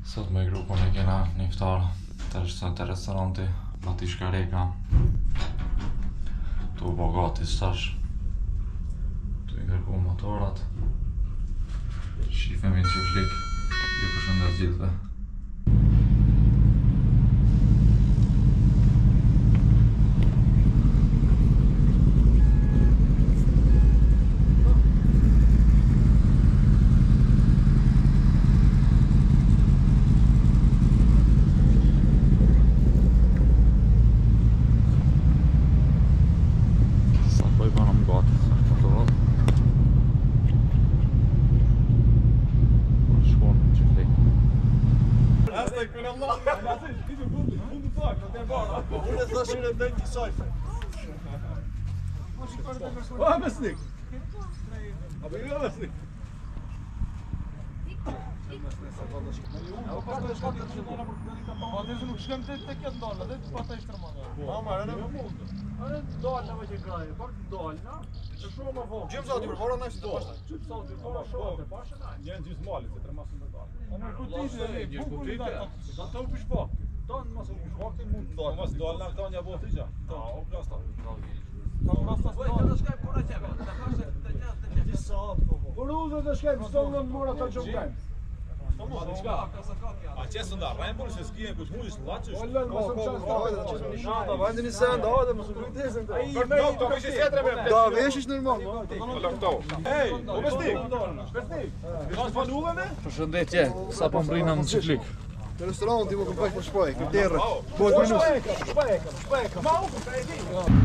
Sot me grupën e kena një iftar të restoranti Bati Shkareka. Tu u gati stash. Tu i ngarku motorat. Shifemi në qiflik. Ju përshëndet gjithve. Unë e thashin e dhejnë të sajfe. O, mesnik! Apo jo mesnik? Po nëse nuk shkem të këtë ndalë, dhe të pata ishtë tërmanë. Mama, e në me mundë. Are ndalë në që kraje, pak ndalë, na? Që shumë më vonë. Gjimë sa t'ju përpara në ishtë të pashtë. Gjymë sa t'ju përpara shumë të pashtë, na? Njën gjysë malit, se tremasën me dalë. A në kutite, bukur da të u pishpa. Ta në masë u pishpa, këti mund të dalë. Mas dalë në këta një botë të gja. Ta, o plasta. Ta plasta së dalë. Por uze të shkajmë, së tonë në mora të qëmë A qesë nda rembur, se s'kije kush mujës në laqës. Ollën, mësëm qasë Vajnë një sen, da dhe mësë kujtesin të. Të vishë sjetre me Da, vesh ishtë nërmal. Ej, o besnik. Ka s'fanuve me? Përshëndetje, sa po mbrina në qiflik. Në restoran ti më këmpaj për shpaj, këtë terë. Bojt minus. shpajeka.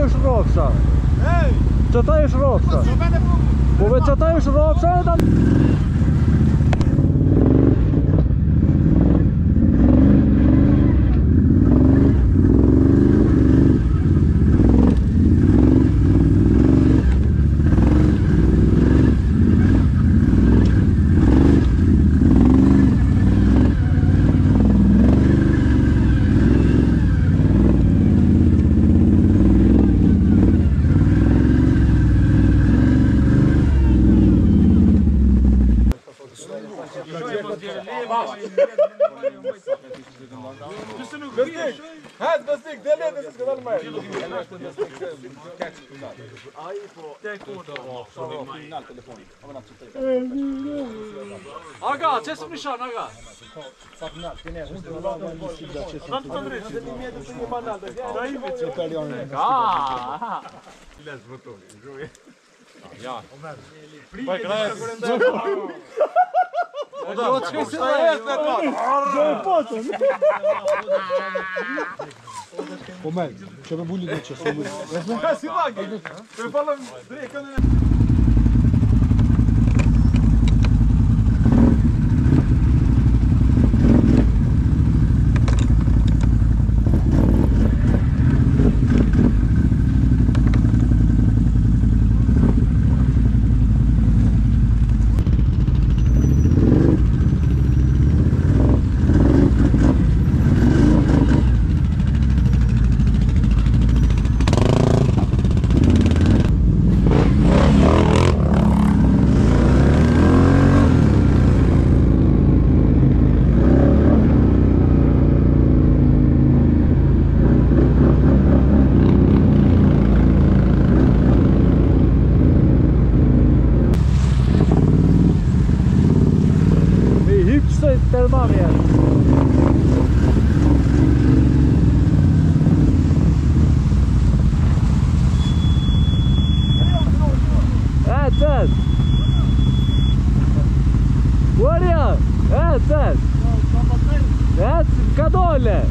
już ropsza. Co to już ropsza? Mówię, co to już ropsza, ale tam... هات بس ديك دليل بس كذا الماء Aga, ce su Mișan, Aga? Pomel, ce pe buni de ce să mă. بس باقي والله دريك انا Termamie. Sen! Oraya! Sen! Kadole!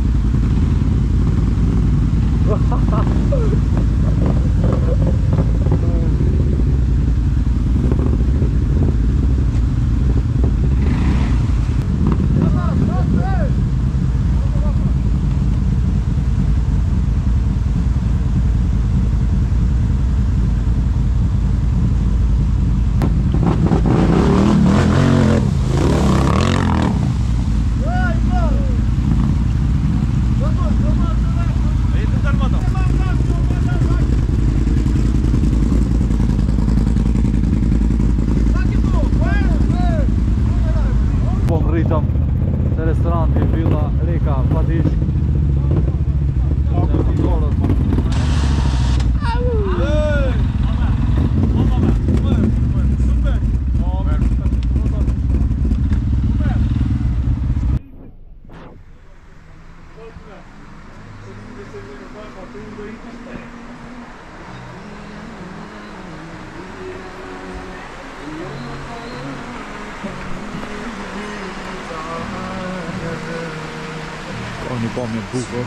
Restoranti, villa, reka, patiš. Oni pomnie długo.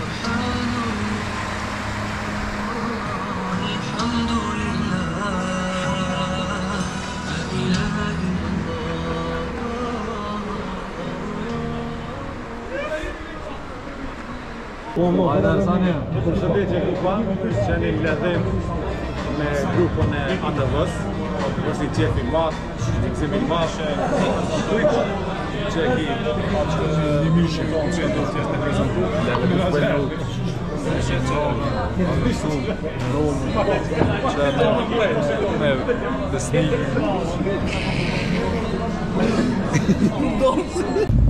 Përshëndetje grupa, qeni mledhim me grupën e ATV-s, është i qefi madh, gëzimi madh, që e ki një mishë që do të jetë prezentuar. Me besnik.